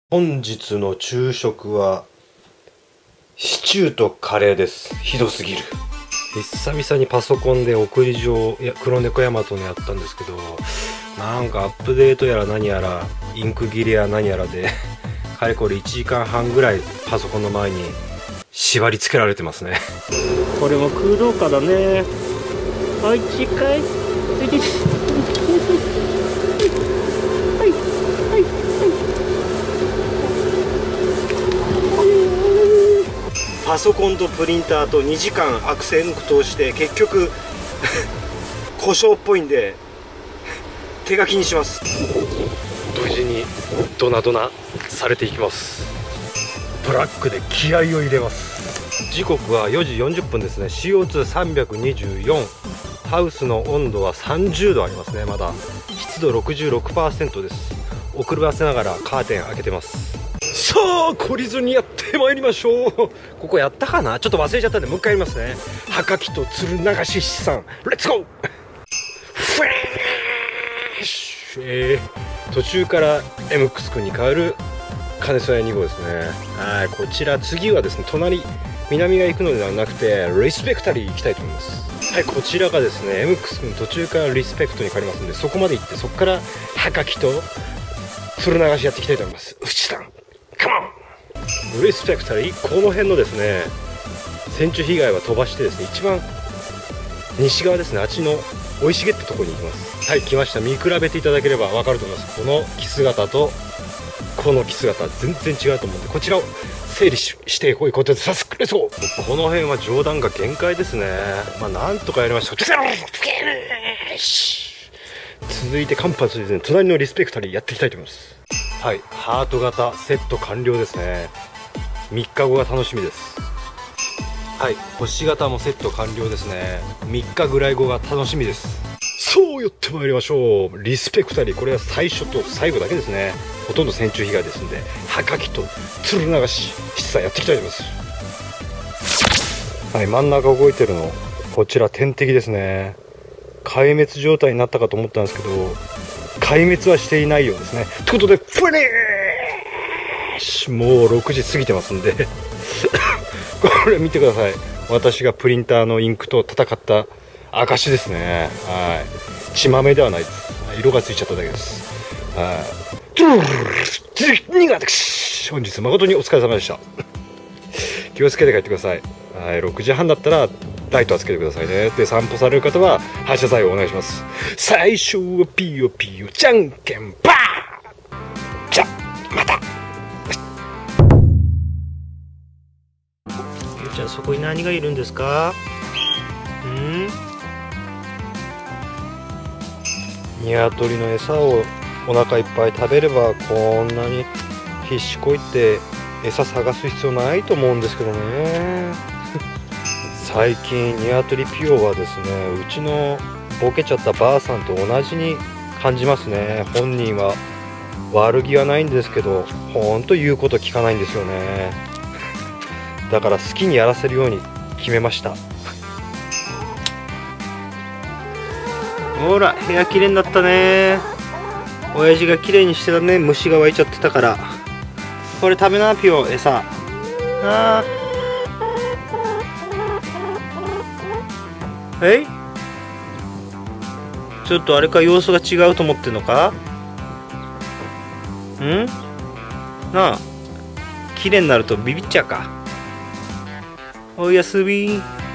本日の昼食はシチューとカレーです。ひどすぎる。久々にパソコンで送り状黒猫ヤマトのやったんですけど、なんかアップデートやら何やらインク切れや何やらでかれこれ1時間半ぐらいパソコンの前に縛り付けられてますね。 これも空洞化だね。はい、近い。 パソコンとプリンターと2時間悪戦苦闘して結局故障っぽいんで手書きにします。無事にドナドナされていきます。ブラックで気合を入れます。時刻は4時40分ですね。 CO2324、ハウスの温度は30度ありますね。まだ湿度 66% です。遅ればせながらカーテン開けてます。さあ懲りずにやってまいりましょう。ここやったかな、ちょっと忘れちゃったんでもう一回やりますね。はかきとつる流し資産レッツゴー。フレッシュ、途中から MX 君に変わる金曽屋2号ですね。はい、こちら次はですね南が行くのではなくてリスペクタリー行きたいと思います。はい、こちらがですね MX 君途中からリスペクトに変わりますので、そこまで行ってそこからはかきとつる流しやっていきたいと思います。うちさんカモンリスペクタリー、この辺のですね線虫被害は飛ばしてですね、一番西側ですね、あっちの生い茂ったところに行きます。はい、来ました。見比べていただければ分かると思います。この着姿とこの着姿全然違うと思うんで、こちらを整理してこういうことで早速レッツゴー。この辺は冗談が限界ですね。まあなんとかやりました。続いて間髪ですね、隣のリスペクタリーやっていきたいと思います。はい、ハート型セット完了ですね。3日後が楽しみです。はい、星型もセット完了ですね。3日ぐらい後が楽しみです。そうやってまいりましょう。リスペクタリー、これは最初と最後だけですね。ほとんど線虫被害ですんで、はかきとつる流し質さやっていきたいと思います。はい、真ん中動いてるのこちら天敵ですね。壊滅状態になったかと思ったんですけど壊滅はしていないようですね。ということでフレッシュ、もう6時過ぎてますんでこれ見てください。私がプリンターのインクと戦った証ですね。はい、血豆ではないです。色がついちゃっただけです。はい、本日誠にお疲れ様でした。気をつけて帰ってください。はい、6時半だったらライトはつけてくださいね。で、散歩される方は反射材をお願いします。最初はピヨピヨじゃんけんパー。じゃまた。ゆうちゃん、そこに何がいるんですか？ニワトリの餌をお腹いっぱい食べればこんなに必死こいって餌探す必要ないと思うんですけどね。最近ニワトリピオはですね、うちのボケちゃったばあさんと同じに感じますね。本人は悪気はないんですけど、ほんと言うこと聞かないんですよね。だから好きにやらせるように決めました。ほら、部屋きれいになったね。親父がきれいにしてたね。虫が湧いちゃってたから。これ食べな、ピオ、餌。あー、ちょっとあれか、様子が違うと思ってんのか？なあ、綺麗になるとビビっちゃうか。おやすみ。